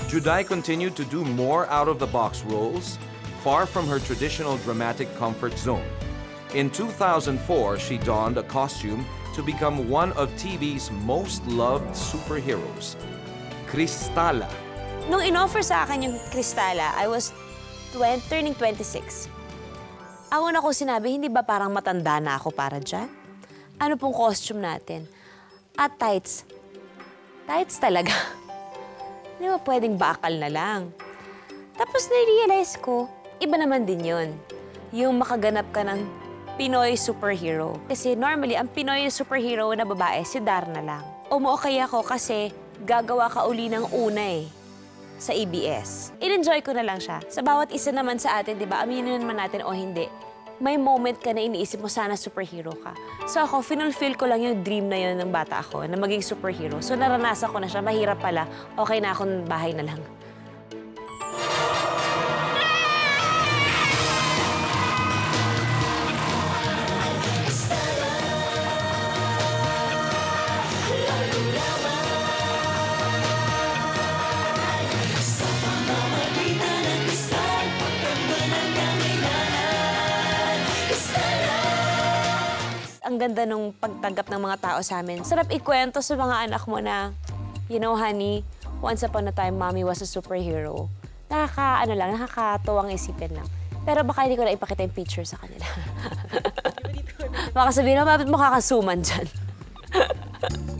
Judy continued to do more out-of-the-box roles, far from her traditional dramatic comfort zone. In 2004, she donned a costume to become one of TV's most loved superheroes, Krystala. Nung in-offer sa akin yung Krystala, I was turning 26. Ang una ko sinabi, hindi ba parang matanda na ako para dyan? Ano pong costume natin? At tights. Tights talaga. Hindi ba pwedeng bakal na lang? Tapos na-realize ko, iba naman din yun. Yung makaganap ka ng Pinoy superhero. Kasi normally, ang Pinoy superhero na babae, si Darna lang. Umuokay ako kasi gagawa ka uli ng una sa ABS. In-enjoy ko na lang siya. Sa bawat isa naman sa atin, di ba, aminin naman natin o hindi, may moment ka na iniisip mo, sana superhero ka. So ako, finulfill ko lang yung dream na yun ng bata ako, na maging superhero. So naranasan ko na siya, mahirap pala, okay na akong bahay na lang. Ang ganda nung pagtanggap ng mga tao sa amin. Sarap ikwento sa mga anak mo na, you know, honey, once upon a time, mommy was a superhero. Nakakatuwang isipin lang. Pero baka hindi ko na ipakita yung picture sa kanila. Baka sabihin na, bakit mo kakasuman dyan?